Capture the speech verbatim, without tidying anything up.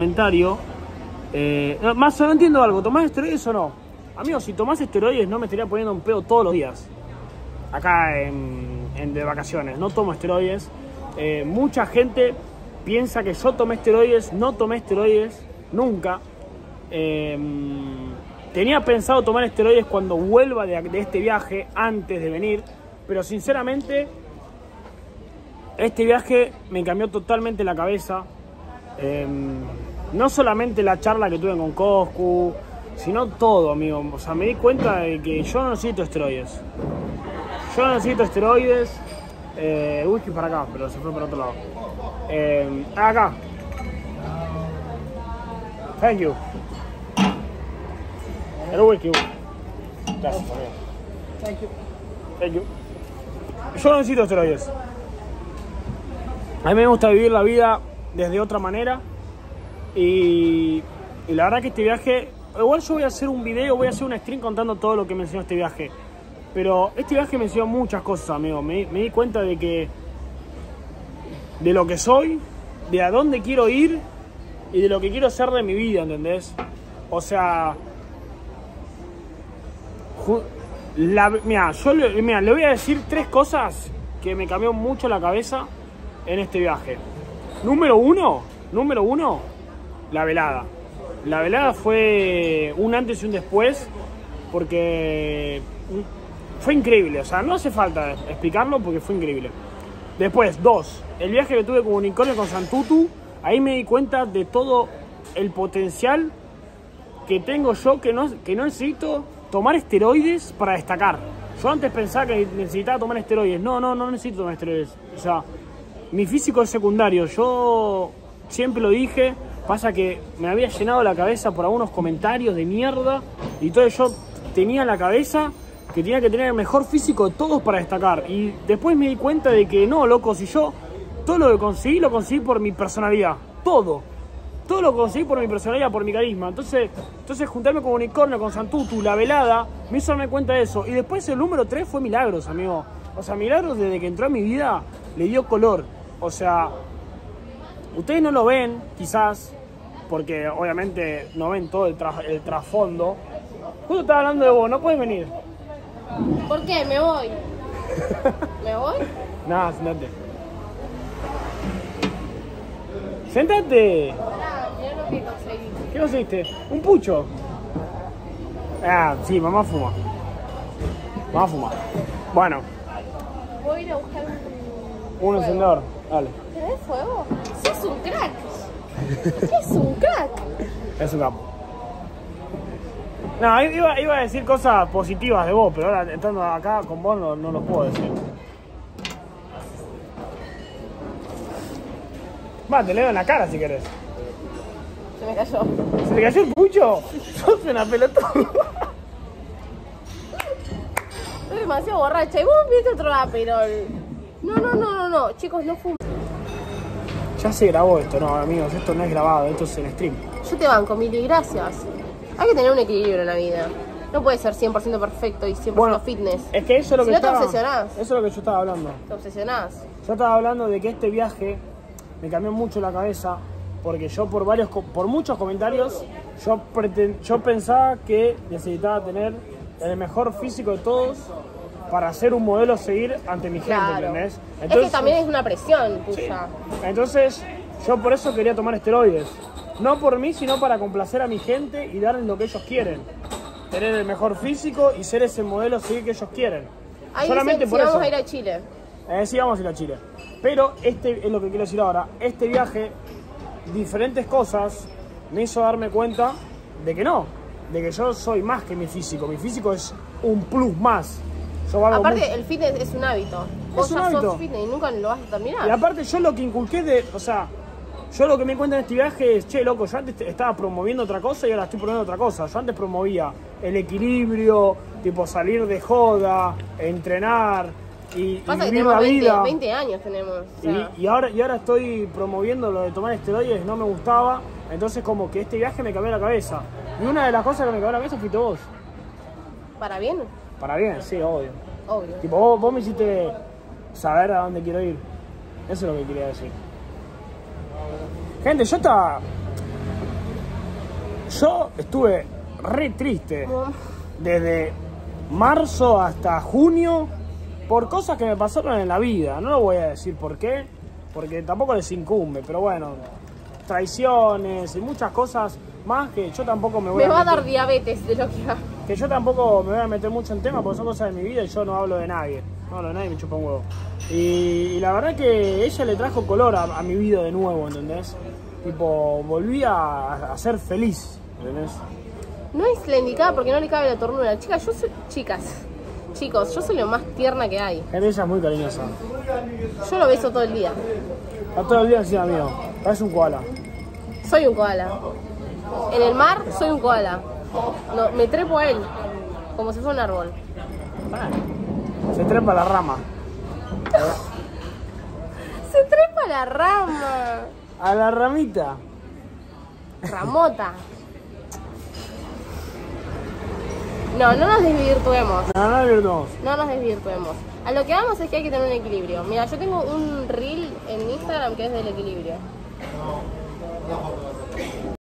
Comentario. Eh, no, más no entiendo algo, ¿tomás esteroides o no? Amigos, si tomás esteroides no me estaría poniendo un pedo todos los días. Acá en, en de vacaciones, no tomo esteroides. Eh, mucha gente piensa que yo tomé esteroides, no tomé esteroides, nunca. Eh, tenía pensado tomar esteroides cuando vuelva de, de este viaje, antes de venir, pero sinceramente este viaje me cambió totalmente la cabeza. Eh, no solamente la charla que tuve con Coscu, sino todo, amigo. O sea, me di cuenta de que yo no necesito esteroides. Yo no necesito esteroides. Eh, whisky para acá, pero se fue para otro lado. Eh, acá. Thank you. El whisky. Gracias, amigo. Thank you. Thank you. Yo no necesito esteroides. A mí me gusta vivir la vida desde otra manera. Y, y la verdad que este viaje... Igual yo voy a hacer un video, voy a hacer un stream contando todo lo que me enseñó este viaje. Pero este viaje me enseñó muchas cosas, amigo. Me, me di cuenta de que... De lo que soy, de a dónde quiero ir y de lo que quiero hacer de mi vida, ¿entendés? O sea... La, mira, yo le, mira, le voy a decir tres cosas que me cambió mucho la cabeza en este viaje. Número uno, número uno... La velada. La velada fue un antes y un después, porque fue increíble. O sea, no hace falta explicarlo porque fue increíble. Después, dos, el viaje que tuve con Unicornio con Santutu, ahí me di cuenta de todo el potencial que tengo yo, que no, que no necesito tomar esteroides para destacar. Yo antes pensaba que necesitaba tomar esteroides. No, no, no necesito tomar esteroides. O sea, mi físico es secundario. Yo siempre lo dije. Pasa que me había llenado la cabeza por algunos comentarios de mierda. Y todo yo tenía en la cabeza que tenía que tener el mejor físico de todos para destacar. Y después me di cuenta de que no, loco, si yo todo lo que conseguí, lo conseguí por mi personalidad. Todo. Todo lo conseguí por mi personalidad, por mi carisma. Entonces, entonces juntarme con Unicornio, con Santutu, la velada, me hizo darme cuenta de eso. Y después el número tres fue Milagros, amigo. O sea, Milagros desde que entró a mi vida le dio color. O sea... Ustedes no lo ven, quizás, porque obviamente no ven todo el, tra el trasfondo. Justo estaba hablando de vos, ¿no puedes venir? ¿Por qué? Me voy. ¿Me voy? Nada, sentate. ¡Sentate! Pará, mirá lo que conseguí. ¿Qué conseguiste? ¿Un pucho? Ah, sí, mamá fuma. Mamá fuma. Bueno. Voy a ir a buscar un... Un encendedor, dale. ¿Tenés fuego? ¡Sos un crack! ¡Es un crack! Es un capo. No, iba, iba a decir cosas positivas de vos, pero ahora entrando acá con vos no, no lo puedo decir. Va, te leo en la cara si querés. Se me cayó. ¿Se te cayó el pucho? Sos una pelotuda. Estoy demasiado borracha. Y vos viste otro Aperol. No, no, no, no, no. Chicos, no fumen. Ya se grabó esto, no, amigos. Esto no es grabado, esto es en stream. Yo te banco, Mili, gracias. Hay que tener un equilibrio en la vida. No puede ser cien por ciento perfecto y cien por ciento bueno, fitness. Es que eso es lo si que no estaba, te obsesionás. Eso es lo que yo estaba hablando. Te obsesionás. Yo estaba hablando de que este viaje me cambió mucho la cabeza porque yo por varios por muchos comentarios yo pretend, yo pensaba que necesitaba tener el mejor físico de todos para ser un modelo a seguir ante mi gente, claro. ¿entendés? Entonces, es que también es una presión tuya. Sí. Entonces, yo por eso quería tomar esteroides. No por mí, sino para complacer a mi gente y darles lo que ellos quieren. Tener el mejor físico y ser ese modelo a seguir que ellos quieren. Ahí solamente dicen, por si eso. vamos a ir a Chile. Eh, sí, vamos a ir a Chile. Pero este es lo que quiero decir ahora. Este viaje, diferentes cosas, me hizo darme cuenta de que no. De que yo soy más que mi físico. Mi físico es un plus más. Yo aparte, mucho. el fitness es un hábito. Vos es un ya hábito. sos fitness y nunca lo vas a terminar. Y aparte yo lo que inculqué de... O sea, yo lo que me di cuenta en este viaje es, che, loco, yo antes estaba promoviendo otra cosa y ahora estoy promoviendo otra cosa. Yo antes promovía el equilibrio, tipo salir de joda, entrenar y, Pasa y que vivir la veinte, vida. veinte años tenemos. O sea. y, y, ahora, y ahora estoy promoviendo lo de tomar esteroides, no me gustaba. Entonces como que este viaje me cambió la cabeza. Y una de las cosas que me cambió la cabeza fuiste vos. ¿Para bien? Para bien, sí, obvio. Obvio. Tipo, vos, vos me hiciste saber a dónde quiero ir. Eso es lo que quería decir. Gente, yo estaba... yo estuve re triste desde marzo hasta junio por cosas que me pasaron en la vida. No lo voy a decir por qué, porque tampoco les incumbe, pero bueno, traiciones y muchas cosas más que yo tampoco me voy me a va a meter, dar diabetes de lo que va. que yo tampoco me voy a meter mucho en tema porque son cosas de mi vida y yo no hablo de nadie. No hablo de nadie, me chupa un huevo. Y, y la verdad que ella le trajo color a, a mi vida de nuevo, ¿entendés? Tipo, volví a, a ser feliz, ¿entendés? No es la indicada porque no le cabe la ternura. Chicas, yo soy... Chicas, chicos, yo soy lo más tierna que hay. Ella es muy cariñosa. Yo lo beso todo el día. Está todo el día encima mío. Parece un koala. Soy un koala. En el mar soy un koala. No, me trepo a él, como si fuera un árbol. Se trepa a la rama. Se trepa a la rama. A la ramita. Ramota. No, no nos desvirtuemos. No, no, no. No nos desvirtuemos. A lo que vamos es que hay que tener un equilibrio. Mira, yo tengo un reel en Instagram que es del equilibrio.